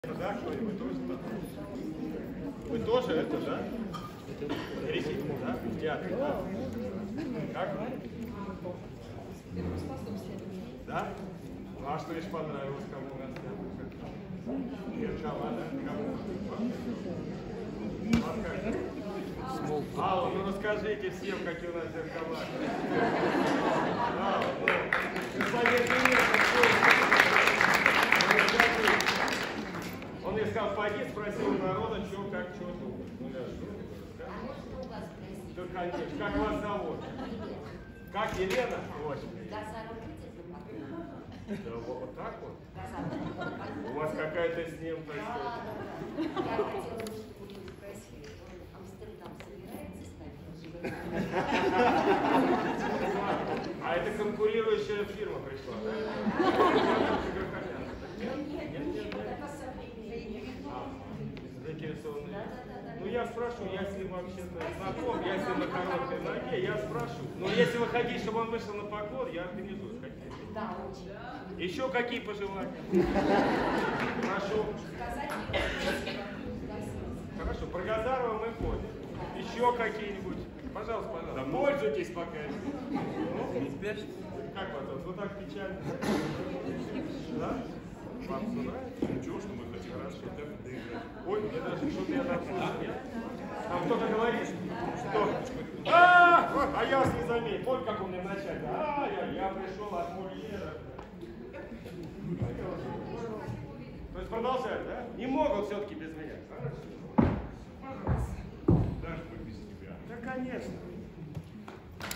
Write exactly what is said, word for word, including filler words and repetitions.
Да, кто-нибудь тоже? Вы тоже это, да? Ресите, да? В театре, да? Как? Да? Ну, а что лишь понравилось кому у нас театр? Зеркала, да? Кому? Вам как? Алла, ну расскажите всем, какие у нас зеркала. Алла, ну, советую мир, он мне сказал, пойди, спросил у народа, что, как, что тут. Ну, я что? Да, конечно. Как вас зовут? Как, Елена? Да, вот, вот так вот? У вас какая-то с ним, так сказать. Я хотела бы спросить, Амстердам собирается стать? А это конкурирующая фирма пришла, да? Заинтересованные. Ну я спрашиваю, если вообще-то знаком, если на короткой ноге, я спрашиваю. Но если вы хотите, чтобы он вышел на поклон, я организую. Какие? Да, очень. Еще какие пожелания? Прошу. Хорошо, про Газарова мы поняли. Еще какие-нибудь? Пожалуйста, пожалуйста. Да пользуйтесь пока. Ну, не спешите. Как вас? Вот так печально. Да? Вам все нравится? Ничего, что мы хотим раз, что ты доиграть. Ой, мне даже что-то я там слышал. Там кто-то говорит, что... А, а я вас не заметил. Вот как у меня вначале. А, я, я пришел от Мольера. То есть продолжать, да? Не могут все-таки без меня. Хорошо. Даже без тебя. Да, конечно.